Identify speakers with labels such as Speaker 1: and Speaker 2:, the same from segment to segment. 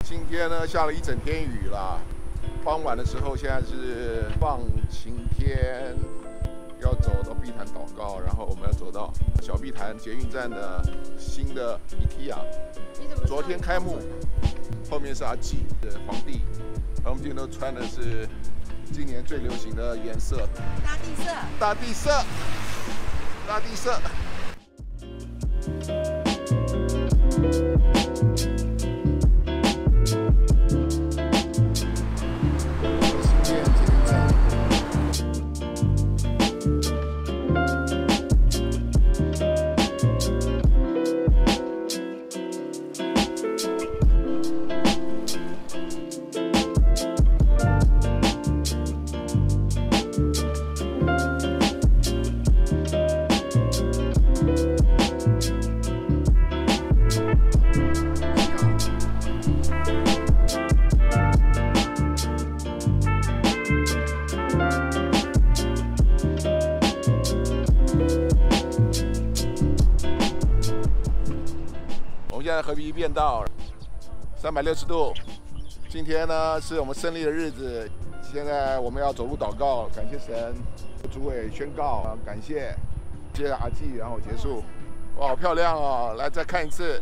Speaker 1: 今天呢下了一整天雨啦，傍晚的时候现在是放晴天，要走到碧潭祷告，然后我们要走到小碧潭捷运站的新的 IKEA， 昨天开幕，后面是阿纪的皇帝，然后我们今天都穿的是今年最流行的颜色，
Speaker 2: 大地色，
Speaker 1: 大地色，大地色。现在合璧变道360度。今天呢是我们胜利的日子，现在我们要走路祷告，感谢神。主委宣告，感谢，接着阿纪，然后结束。哇，好漂亮哦！来再看一次，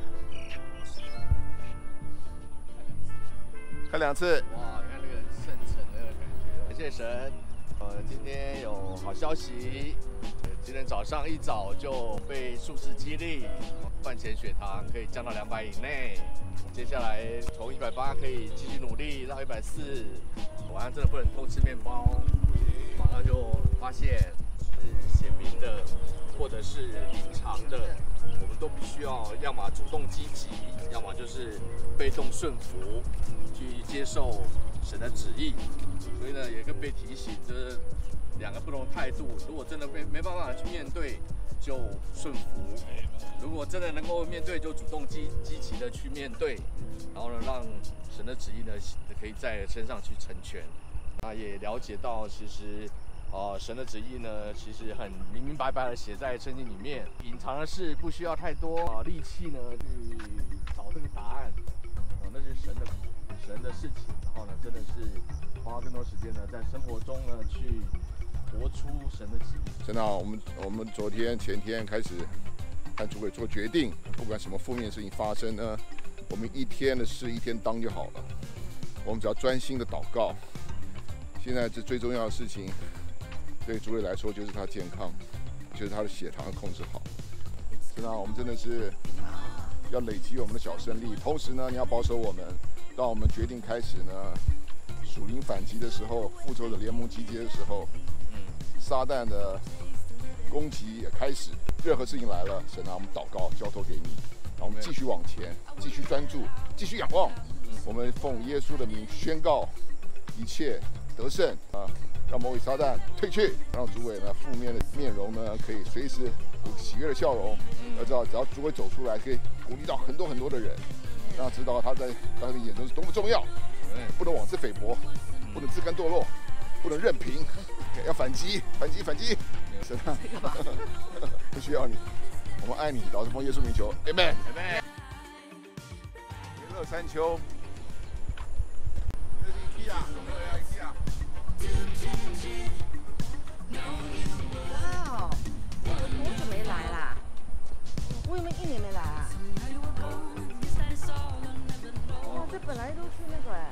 Speaker 1: 看2次。
Speaker 3: 哇，你看那个圣城的感觉，感谢神。今天有好消息，今天早上一早就被数字激励，饭前血糖可以降到200以内。接下来从180可以继续努力到140。晚上真的不能偷吃面包，马上就发现是显明的，或者是隐藏的，我们都必须要要么主动积极，要么就是被动顺服，去接受神的旨意。所以呢，也更被提醒，这2个不同态度。如果真的没办法去面对，就顺服；如果真的能够面对，就主动积极的去面对，然后呢，让神的旨意呢可以在身上去成全。那也了解到，其实神的旨意呢，其实很明明白白的写在圣经里面，隐藏的事不需要太多力气呢去找这个答案，那是神的事情。然后呢，真的是花更多时间呢，在生活中呢去活出神的旨意。
Speaker 1: 真的，我们昨天前天开始和主委做决定，不管什么负面事情发生呢，我们一天的事一天当就好了。我们只要专心的祷告。现在这最重要的事情，对主委来说就是他健康，就是他的血糖控制好。真的，我们真的是要累积我们的小胜利，同时呢，你要保守我们，当我们决定开始呢属灵反击的时候，复仇者联盟集结的时候，撒旦的攻击也开始，任何事情来了，神啊，我们祷告交托给你，然后我们继续往前，继续专注，继续仰望。我们奉耶稣的名宣告，一切得胜啊！让魔鬼撒旦退去，让主委呢负面的面容呢可以随时有喜悦的笑容。要知道，只要主委走出来，可以鼓励到很多的人，让他知道他在他的眼中是多么重要，不能妄自菲薄，不能自甘堕落，不能任凭，要反击，反击，反击！神啊，不需要你，我们爱你，老子奉耶稣名求 ，Amen。联乐山丘，这是 IKEA，
Speaker 2: 哇，我多久没来啦？我有没有1年没来啊？哇，这本来都是那个哎。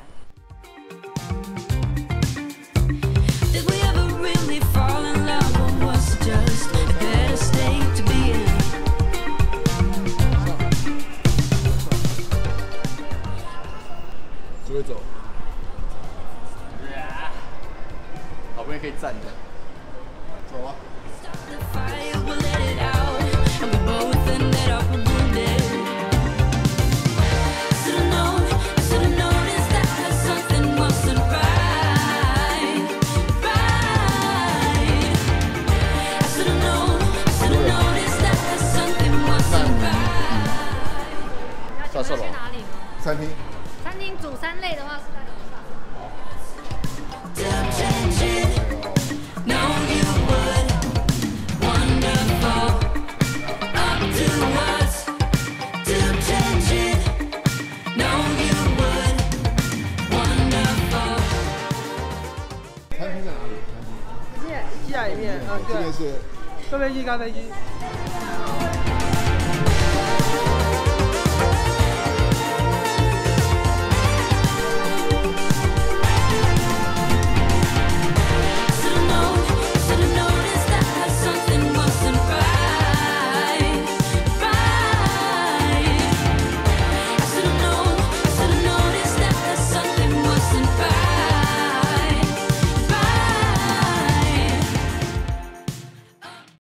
Speaker 4: Did we ever really fall in love, or was it just a better state to be in?
Speaker 1: 只会走，
Speaker 3: 好不容易可以站着，
Speaker 1: 走啊！
Speaker 4: The fire will let it out, and we both ended up wounded. Should've noticed that something wasn't right. I should've noticed that something wasn't right.
Speaker 1: 下车了。
Speaker 5: 去哪里呢？
Speaker 1: 餐厅。
Speaker 5: 餐厅煮3类的话是在楼上。
Speaker 4: To change it, no you would. Wonderful, up to us. To change it, no you would.
Speaker 6: 机在里面，
Speaker 1: 这边是
Speaker 6: 坐飞机、开飞机。